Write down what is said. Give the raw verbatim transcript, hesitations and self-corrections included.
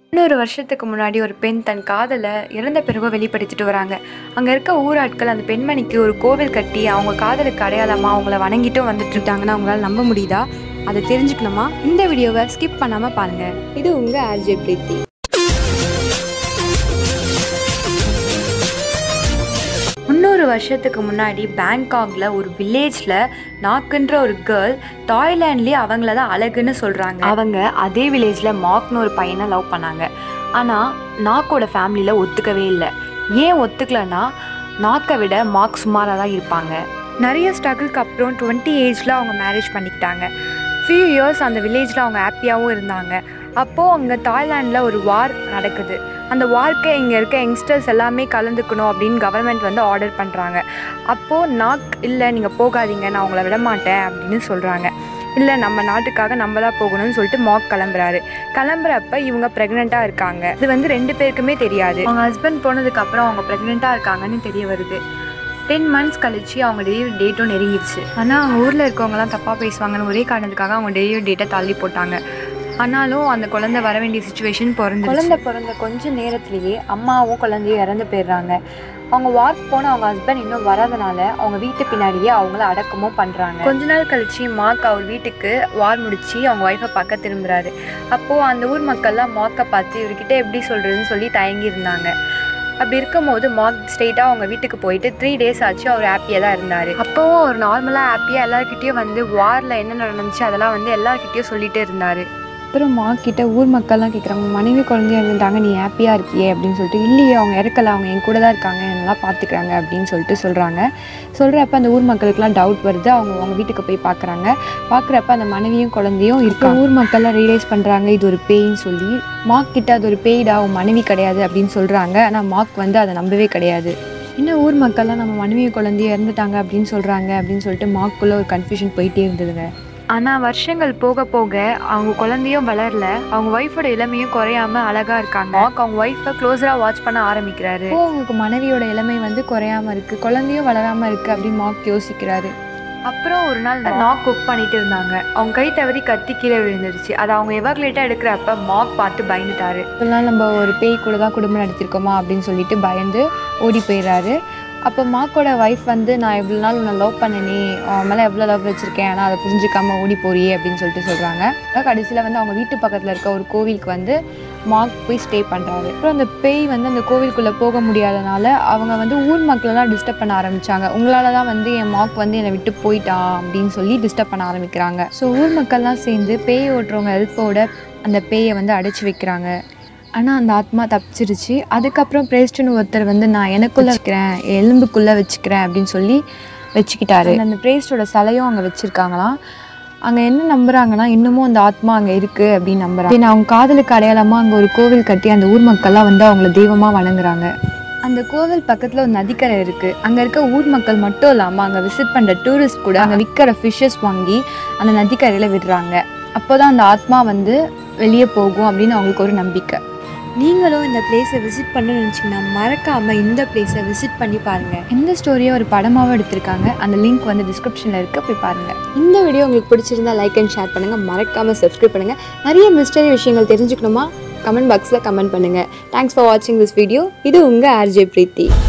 இன்னொரு வருஷத்துக்கு முன்னாடி ஒரு பெண் தன் காதலை இறந்த பிறகு வெளிப்படுத்திட்டு வராங்க. அங்கே இருக்க ஊராட்கள் அந்த பெண்மணிக்கு ஒரு கோவில் கட்டி அவங்க காதலுக்கு அடையாளமாக அவங்கள வணங்கிட்டும் வந்துட்டு இருக்காங்கன்னா அவங்களால நம்ப முடியுதா? அதை தெரிஞ்சுக்கணுமா? இந்த வீடியோவை ஸ்கிப் பண்ணாமல் பாருங்கள். இது உங்கள் ஆர்ஜே பிரீத்தி. முன்னூறு வருஷத்துக்கு முன்னாடி பேங்காக்ல ஒரு வில்லேஜில் நாக்குன்ற ஒரு கேர்ள் தாய்லாண்ட்லேயே அவங்கள தான் அழகுன்னு சொல்கிறாங்க. அவங்க அதே வில்லேஜில் மார்க்னு ஒரு பையனை லவ் பண்ணாங்க. ஆனால் நாக்கோட ஃபேமிலியில் ஒத்துக்கவே இல்லை. ஏன் ஒத்துக்கலைன்னா நாக்கை விட மார்க் சுமாராக தான் இருப்பாங்க. நிறைய ஸ்ட்ரகிளுக்கு அப்புறம் டுவெண்ட்டி ஏஜில் அவங்க மேரேஜ் பண்ணிக்கிட்டாங்க. ஃபியூ இயர்ஸ் அந்த வில்லேஜில் அவங்க ஹாப்பியாகவும் இருந்தாங்க. அப்போது அங்கே தாய்லாண்டில் ஒரு வார் நடக்குது. அந்த வார்க்கை இங்கே இருக்க யங்ஸ்டர்ஸ் எல்லாமே கலந்துக்கணும் அப்படின்னு கவர்மெண்ட் வந்து ஆர்டர் பண்ணுறாங்க. அப்போது நாக் இல்லை நீங்கள் போகாதீங்க, நான் உங்களை விட மாட்டேன் அப்படின்னு சொல்கிறாங்க. இல்லை நம்ம நாட்டுக்காக நம்ம தான் போகணும்னு சொல்லிட்டு மார்க் கிளம்புறாரு. கிளம்புறப்ப இவங்க ப்ரெக்னெண்ட்டாக இருக்காங்க. இது வந்து ரெண்டு பேருக்குமே தெரியாது. அவங்க ஹஸ்பண்ட் போனதுக்கப்புறம் அவங்க ப்ரெக்னெண்ட்டாக இருக்காங்கன்னு தெரிய வருது. டென் மந்த்ஸ் கழிச்சு அவங்க டெலிவரி டேட்டும் நெருங்கிடுச்சு. ஆனால் அவங்க ஊரில் இருக்கவங்கலாம் தப்பாக பேசுவாங்கன்னு ஒரே காரணத்துக்காக அவங்க டெலிவரி டேட்டை தள்ளி போட்டாங்க. ஆனாலும் அந்த குழந்தை வர வேண்டிய சுச்சுவேஷன் பிறந்து குழந்தை பிறந்த கொஞ்சம் நேரத்துலேயே அம்மாவும் குழந்தையும் இறந்து போயிடுறாங்க. அவங்க வார்க் போன அவங்க ஹஸ்பண்ட் இன்னும் வராதனால அவங்க வீட்டு பின்னாடியே அவங்கள அடக்கமும் பண்ணுறாங்க. கொஞ்ச நாள் கழிச்சு மார்க் அவர் வீட்டுக்கு வார் முடிச்சு அவங்க ஒய்ஃபை பார்க்க திரும்புகிறாரு. அப்போது அந்த ஊர் மக்கள்லாம் மார்க்கை பார்த்து இவர்கிட்ட எப்படி சொல்கிறதுன்னு சொல்லி தயங்கி இருந்தாங்க. அப்படி இருக்கும்போது மார்க் ஸ்ட்ரெயிட்டாக அவங்க வீட்டுக்கு போயிட்டு த்ரீ டேஸ் ஆச்சு அவர் ஹாப்பியாக தான் இருந்தார். அப்போவும் அவர் நார்மலாக ஹாப்பியாக எல்லாருக்கிட்டேயும் வந்து வாரில் என்ன நடந்துச்சு அதெல்லாம் வந்து எல்லாருக்கிட்டேயும் சொல்லிகிட்டே இருந்தார். அப்புறம் மார்க்கிட்ட ஊர் மக்கள்லாம் கேட்குறாங்க, மனைவி குழந்தையா இருந்துட்டாங்க, நீ ஹாப்பியாக இருக்கியே அப்படின்னு சொல்லிட்டு. இல்லையே, அவங்க இறக்கலை, அவங்க என் கூட தான் இருக்காங்க, நல்லா பார்த்துக்கிறாங்க அப்படின்னு சொல்லிட்டு சொல்கிறாங்க. சொல்கிறப்ப அந்த ஊர் மக்களுக்குலாம் டவுட் வருது. அவங்க அவங்க வீட்டுக்கு போய் பார்க்குறாங்க. பார்க்குறப்ப அந்த மனைவியும் குழந்தையும் இருக்க ஊர் மக்கள்லாம் ரியலைஸ் பண்ணுறாங்க இது ஒரு பேயின்னு சொல்லி. மார்க் கிட்ட அது ஒரு பேய்டா, அவங்க மனைவி கிடையாது அப்படின்னு சொல்கிறாங்க. ஆனால் மார்க் வந்து அதை நம்பவே கிடையாது. இன்னும் ஊர் மக்கள்லாம் நம்ம மனைவி குழந்தைய இறந்துட்டாங்க அப்படின்னு சொல்கிறாங்க அப்படின்னு சொல்லிட்டு மார்க்குள்ளே ஒரு கன்ஃபியூஷன் போயிட்டே இருந்ததுங்க. ஆனால் வருஷங்கள் போக போக அவங்க குழந்தையும் வளரல, அவங்க ஒய்ஃபோட இளமையும் குறையாமல் அழகாக இருக்காங்க. மார்க் அவங்க ஒய்ஃபை க்ளோஸராக வாட்ச் பண்ண ஆரம்பிக்கிறாரு. அவங்களுக்கு மனைவியோட இளமை வந்து குறையாமல் இருக்குது, குழந்தையும் வளராமல் இருக்குது அப்படின்னு மார்க் யோசிக்கிறாரு. அப்புறம் ஒரு நாள் மார்க் குக் பண்ணிட்டு இருந்தாங்க. அவங்க கை தவறி கத்தி கீழே விழுந்துருச்சு. அதை அவங்க எவாகுலேட்டாக எடுக்கிறப்ப மார்க் பார்த்து பயந்துட்டாரு. இதெல்லாம் நம்ம ஒரு பேய் கூட தான் குடும்பம் நடத்திருக்கோமா அப்படின்னு சொல்லிட்டு பயந்து ஓடி போயிடுறாரு. அப்போ மார்க்கோட ஒய்ஃப் வந்து நான் எவ்வளோ நாள் உன்னை லவ் பண்ணனே, அவன் மேலே எவ்வளோ லவ் வச்சுருக்கேன், ஆனால் அதை புரிஞ்சிக்காமல் ஓடி போறியே அப்படின்னு சொல்லிட்டு சொல்கிறாங்க. கடைசியில் வந்து அவங்க வீட்டு பக்கத்தில் இருக்க ஒரு கோவிலுக்கு வந்து மார்க் போய் ஸ்டே பண்ணுறாரு. அப்புறம் அந்த பேய் வந்து அந்த கோவிலுக்குள்ளே போக முடியாதனால அவங்க வந்து ஊர் மக்களெல்லாம் டிஸ்டர்ப் பண்ண ஆரம்பித்தாங்க. உங்களால் தான் வந்து என் மார்க் வந்து என்னை விட்டு போயிட்டான் அப்படின்னு சொல்லி டிஸ்டர்ப் பண்ண ஆரம்பிக்கிறாங்க. ஸோ ஊர் மக்கள்லாம் சேர்ந்து பேய் ஓட்டுறவங்க ஹெல்ப்போட அந்த பேயை வந்து அடைச்சி வைக்கிறாங்க. ஆனால் அந்த ஆத்மா தப்பிச்சிருச்சு. அதுக்கப்புறம் பிரேஸ்ட்னு ஒருத்தர் வந்து நான் எனக்குள்ளே வச்சுக்கிறேன், எலும்புக்குள்ளே வச்சுக்கிறேன் அப்படின்னு சொல்லி வச்சுக்கிட்டாரு. அந்த பிரேஸ்டோட சிலையும் அங்கே வச்சுருக்காங்களாம். அங்கே என்ன நம்புகிறாங்கன்னா இன்னமும் அந்த ஆத்மா அங்கே இருக்குது அப்படின்னு நம்புகிறாங்க. அவங்க காதலுக்கு அடையாளமாக அங்கே ஒரு கோவில் கட்டி அந்த ஊர் மக்கள்லாம் வந்து அவங்கள தெய்வமாக வணங்குறாங்க. அந்த கோவில் பக்கத்தில் ஒரு நதிக்கரை இருக்குது. அங்கே இருக்க ஊர் மக்கள் மட்டும் இல்லாமல் அங்கே விசிட் பண்ணுற டூரிஸ்ட் கூட அங்கே விற்கிற ஃபிஷ்ஷஸ் வாங்கி அந்த நதிக்கரையில் விடுறாங்க. அப்போ தான் அந்த ஆத்மா வந்து வெளியே போகும் அப்படின்னு அவங்களுக்கு ஒரு நம்பிக்கை. நீங்களும் இந்த பிளேஸை விசிட் பண்ணணும்னு நினச்சிங்கன்னா மறக்காமல் இந்த பிளேஸை விசிட் பண்ணி பாருங்கள். இந்த ஸ்டோரியை ஒரு படமாகவும் எடுத்திருக்காங்க. அந்த லிங்க் வந்து டிஸ்கிரிப்ஷனில் இருக்க, போய் பாருங்கள். இந்த வீடியோ உங்களுக்கு பிடிச்சிருந்தா லைக் அண்ட் ஷேர் பண்ணுங்கள். மறக்காமல் சப்ஸ்கிரைப் பண்ணுங்கள். நிறைய மிஸ்டரி விஷயங்கள் தெரிஞ்சுக்கணுமா? கமெண்ட் பாக்ஸில் கமெண்ட் பண்ணுங்கள். தேங்க்ஸ் ஃபார் வாட்சிங் திஸ் வீடியோ. இது உங்கள் ஆர்ஜே பிரீத்தி.